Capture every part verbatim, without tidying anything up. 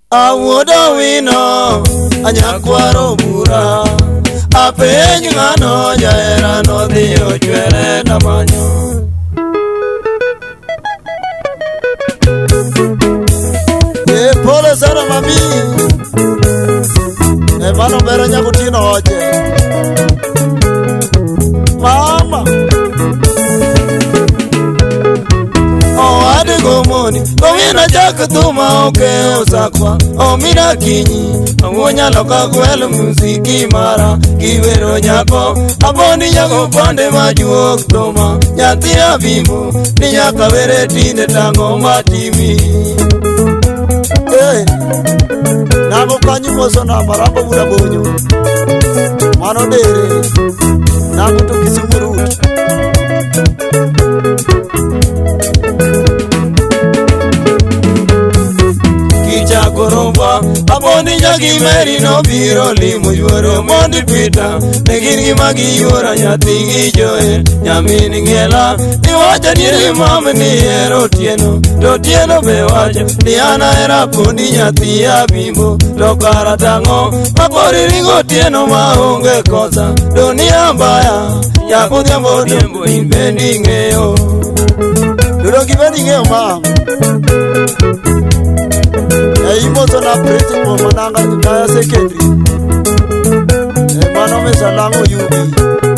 Awuodo wino anyakwaro bura apeny ng'ano jaera nodhi ochwere namanyo. E pole sana mami e mano bero nyakutino oche mama ade gomoni komina jakthuma oke osakwa omina kinyi awonya loka gwel muziki mara kiwero nyako aboni nyago pande majuok toma nyathi abimo ni nyaka were tinde tango matimi eh nago kanyi moso na marambo buda bonyo mano dere nago to Kisumu Koromba aboni nyagi meri no biro limo yuoro mondi pita negiri magi yuora nyati gijoe nyamini ngela ni wacha ni mama ni ero tieno to tieno be wacha ni ana era pondi nyati abimo to karatango mabori ringo tieno maonge kosa dunia mbaya yakudia mbodiembo imbendi ngeo dudo kibendi ngeo mama Imoso na principal mananga kaya secondary e mano mesa lango yubi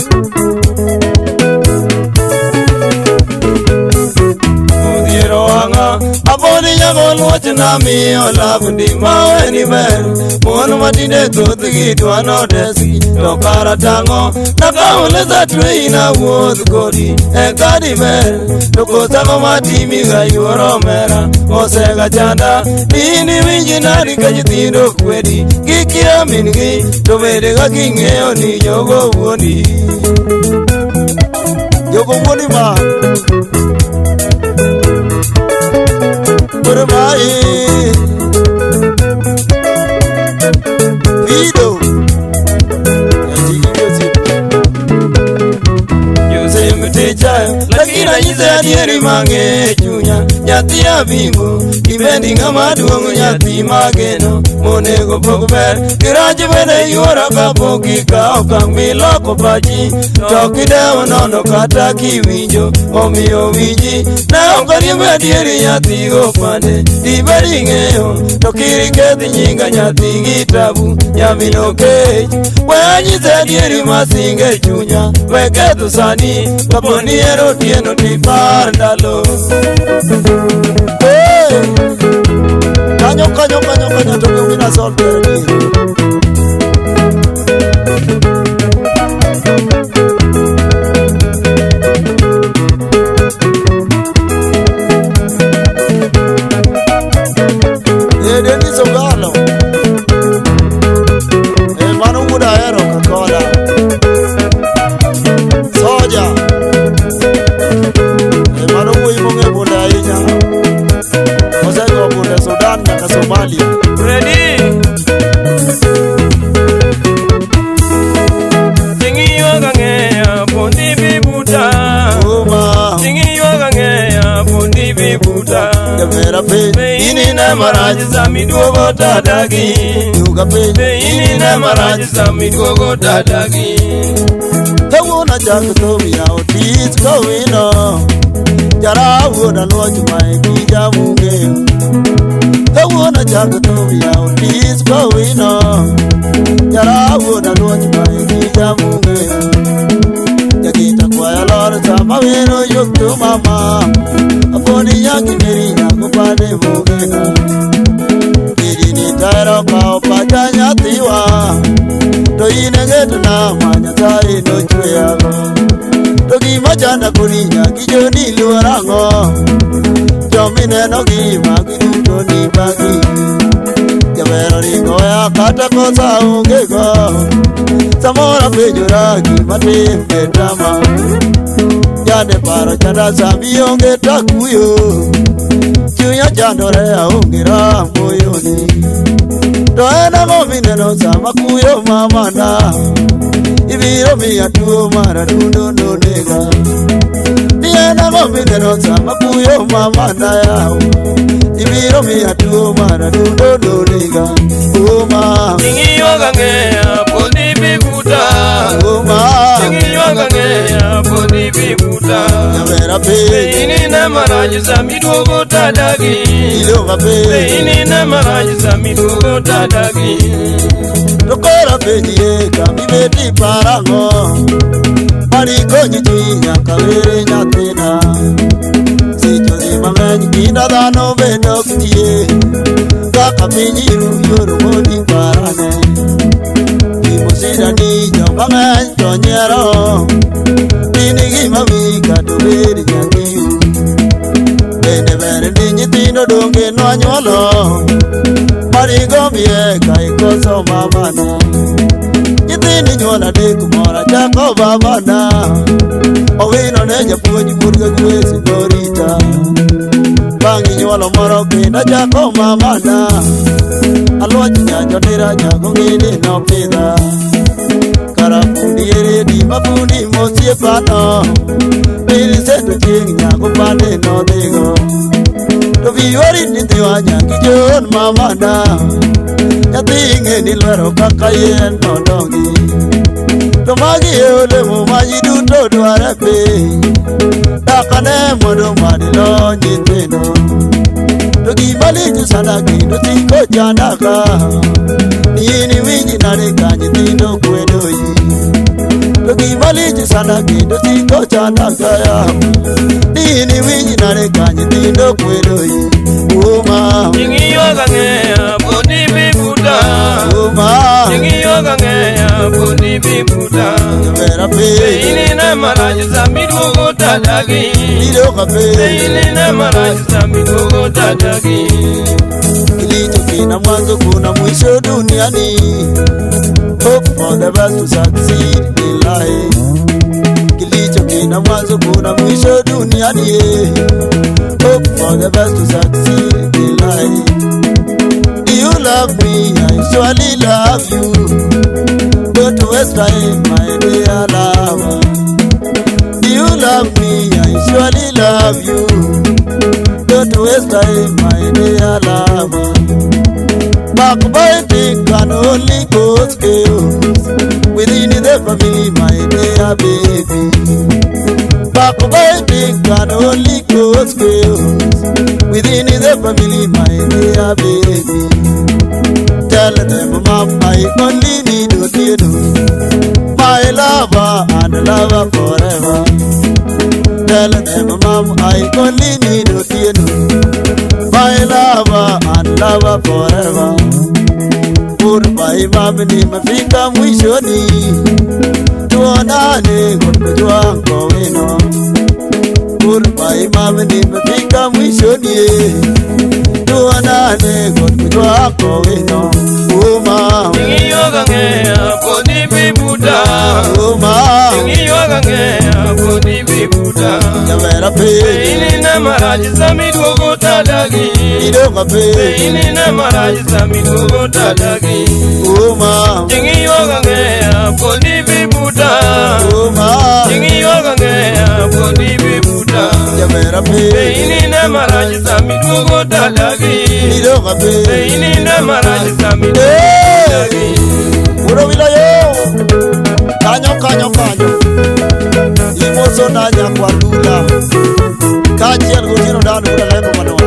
Odiero anga aboni nyago luoche na mi olabundi maweni mer Mono matinde tuthigi tuano desi Tokara tango nakaule za traina wuoth kodi E kadi mer Tokosako matimi ga yuoro mera Osega chanda Nini winji nari kajithindo kwedi Gikia mingi Tobede ga kingeo ni jogo wuoni Jogo wuoni ma Kurmai Vido Yose mtechayo Lakina yise adieri mange chunya Nyati ya bimbo Kibendi ngama duongo nyati mageno Monego pokber Kiraji bende yuora kapoki Kao kangmi loko pachi Tokideo nono kata kiwinjo Omio winji Na ongari medieri nyati gopande Dibedi ngeo Tokiri kethi nyinga nyati gitabu Nyamino kej Weanyi zedieri masinge chunya Weketu sani Kaponi ero tieno tipar ndalo Hey Kanyo kanyo kanyo kanyo Toki umina sol perdi Edeni Sogalo E manu muda ero kakola Soja E manu mui munge bunda inya Mosego bunda Sudan na Somalia Ready Tingi yoga ngeya Pundi bibuta Uma Tingi yoga ngeya Pundi bibuta Yamera pe Ini na maraji sami duogo tatagi Yuga pe Ini na maraji sami duogo tatagi Kawuna jago tobi ya otis kawino Jara woda loju mai bija munge Kawuna jago tobi ya otis kawino Jara woda loju mai bija munge Yakita kwa ya lor sama wino yuktu mama Aponi yaki meri nyago pade munge Kiri ni tairo kao pacha nyatiwa Toine getu na manya tari no chweago Togi machanda kurinya kijoni luarango Jomine no gima kiduto ni bagi Jabero ringo ya kata kosa ungego Samora pejura gima tembe tama Jade paro chanda sami onge takuyo Chunya chandore ya ungira moyoni Toena gomine no sama kuyo mamana Ibiro miya tuo mara dundo no nega Nena ngomine rosa mapuyo mama na yao Ibiro miya tuo mara dundo doliga Uma Tingi yoga ngea poni bibuta Uma Tingi yoga ngea poni bibuta Yavera pe Ini na maraji samidu gota dagi Iloga pe Ini na maraji samidu gota dagi Tokora pe dieka mibeti parango Mariko nyichinya kavere nyatina Sicho zima menyi kinda dano beno kitie Kaka pinyiru yoru modi parane Kimusida ni nyonga menyi tonyero Nini gima vika tuberi nyangiu Bende bere ni nyitino donge no anyolo Mariko mieka ikoso mamana Nyitini nyola deku mora chako babana Owino neja puonji purga kwesi dorita Bangi nyola moro kenda chako mamana Alwachi nyanjo nira nyago ngini no pida Karafundi eredi mafundi mosie pano Pili setu ching nyago pande no digo Tovi wari nindiwa nyangi jon mamana Yatinge nilwero kaka yen no dongi Tomagi eole mo maji duto duare pe Dakane modo madilo nyinteno Togi bali jusana kido tiko janaka Nini winji nareka nyintino kwedoyi Togi bali jusana kido tiko janaka ya Nini winji nareka nyintino kwedoyi Uma Tingi yoga ngea poni bibuta Uma Tingi yoga ngea poni bibuta Yavera pe Ini na maraji samidu gota dagi Iloga pe Ini na maraji samidu gota dagi Kilicho kina mwanzo kuna mwisho duniani Hope for the best to succeed in life Kilicho kina mwanzo kuna mwisho duniani Hope for the best to succeed in life Do you love me? I surely love you Don't waste time, my dear lover Do you love me? I surely love you Don't waste time, my dear lover Backbiting can only cause chaos Within the family, my dear baby Backbiting can only cause chaos Within the family, my dear baby Tell them, mom, I only need you to My lover and lover forever Tell them, mom, I only need you to My lover and lover forever Goodbye, mami, nimefika mwishoni Tuonane kujua wino Goodbye, mami, nimefika mwishoni Tuonane kujua wino Uma Tingi yoga ngea poni bibuta Uma Tingi yoga ngea poni bibuta Yavera pe Ini na maraji samidu gota dagi Iloga pe Ini na maraji samidu gota dagi Uma Tingi yoga ngea poni bibuta Uma Tingi yoga ngea poni bibuta Yavera pe Ini na maraji samidu gota dagi Iloga pe Ini na maraji samidu Hey! dagi Uro wilayo Kanyo kanyo kanyo Imoso nanya kwa lula Kajian gujino danu ura lego manoa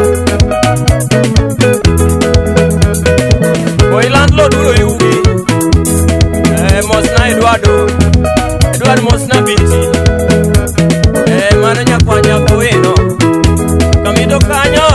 Boy landlord uro yugi Eh Mosna Eduardo Eduardo Mosna binti Eh mananya kwa nyako weno Kamido kanyo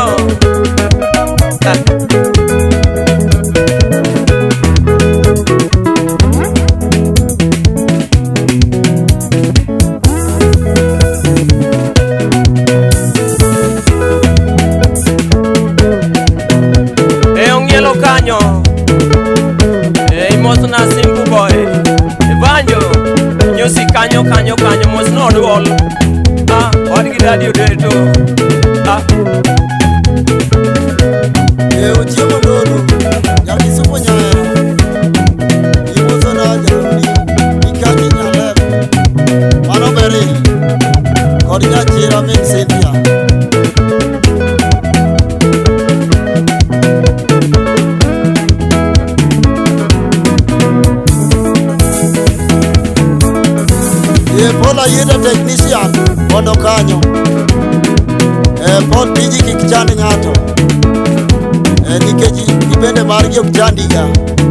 Kanyo eh Mosna simple boy Evanjo Nyosi kanyo kanyo kanyo Mosna odwol Ah Odi gidadi odeto Ah Eh uchiemo lolo Yaki supo nyaya Imoso na jari Ikaki nyalek Mano beri Kodi nyachira me Ola yeda technician mondo kanyo eh pod tiji kikichand ng'ato eh nikech ibende margi ok chandiga.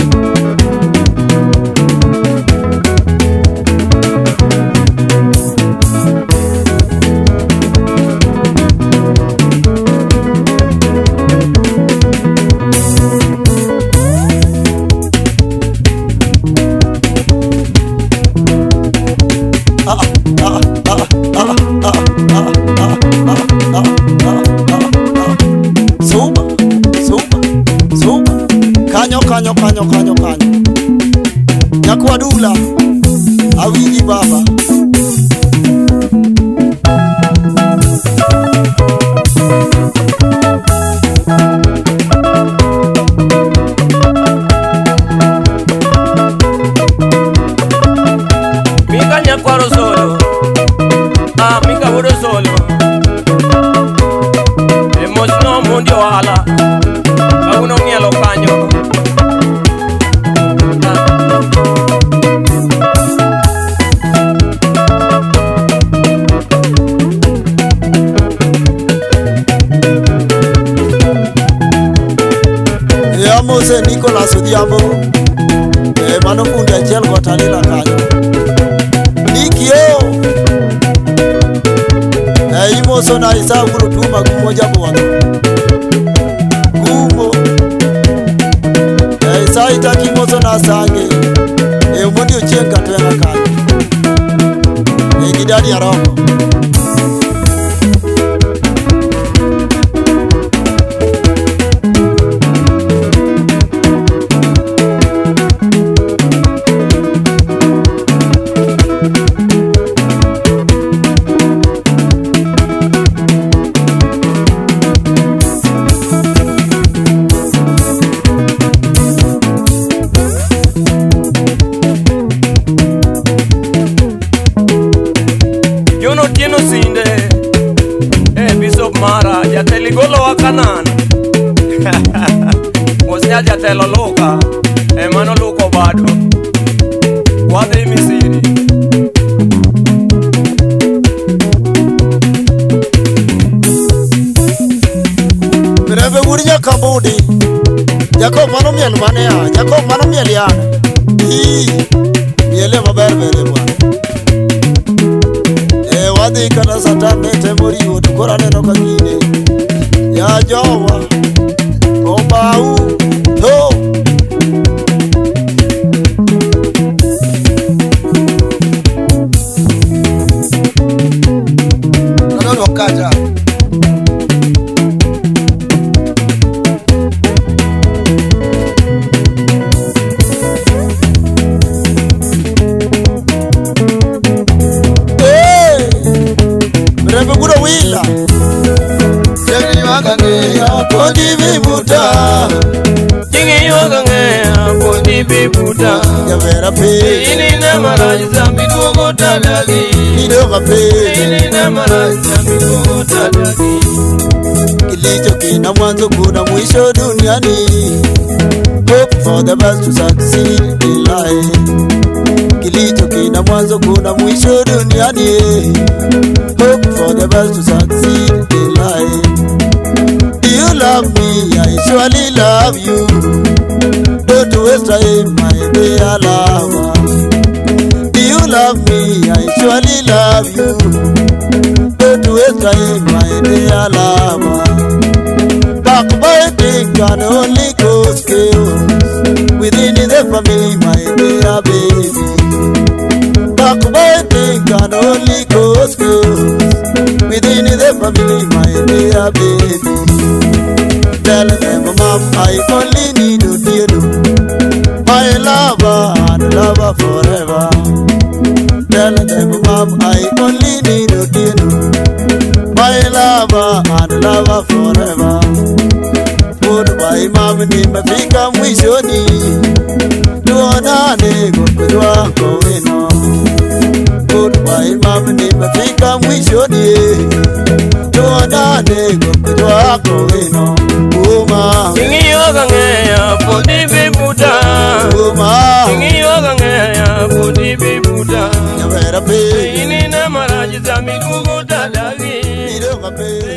Kanyo kanyo kanyo kanyo Nyakwa Dula awiji baba Mika Nyakwa solo ah Mika Wodo solo Emono mundi wala Kauno mielo kanyo Mose Nicholas Odiambo eh mano fundi achiel go talila kanyo Nikio eh imoso na isa guru tuma kumoja bwana Gumo eh isa itaki moso na sange eh umundi uchenga tena kanyo eh gidadi ya roho Mara jateli golo wa Kanan Mosnya jatelo loka e mano loko bado Wadhi Misiri Mirebe wurinya kabudi Jakob mano miel mane ya Jakob mano miel ya Hii miele maber bere bwana E wadhi kana satane temori wotu kora neno kagine Ya jowa Obau To Nanono kaja Wila Jeni yoga ngea Pondi vibuta Jingi yoga ngea Pondi vibuta Yavera pe Ini na maraji zambi duogo tadagi Nidoga pe Ini na maraji zambi duogo tadagi Kilicho kina mwanzo kuna mwisho duniani Hope for the best to succeed in life Kilicho kina mwanzo kuna mwisho duniani Hope for the best to succeed in life. Do you love me? I surely love you. Don't waste time, my dear lover. Do you love me? I surely love you. Don't waste time, my dear lover. Backbiting can only cause chaos within the family, my dear baby. Backbiting can only cause chaos within the family, my dear baby. Tell them, mom, I only need you, dear, my lover and lover forever. Tell them, mom, I only need you, dear, my lover and lover forever. Goodbye, mom, nimefika mwishoni, tuonane kwa wako wino. Goodbye, mom, nimefika mwishoni, tuonane kwa wako wino. Uma Jingi yoga ngea Pondi vibuta Uma Jingi yoga ngea Pondi vibuta buta nyabera pe ini na maraji za midugo tadagi ido kape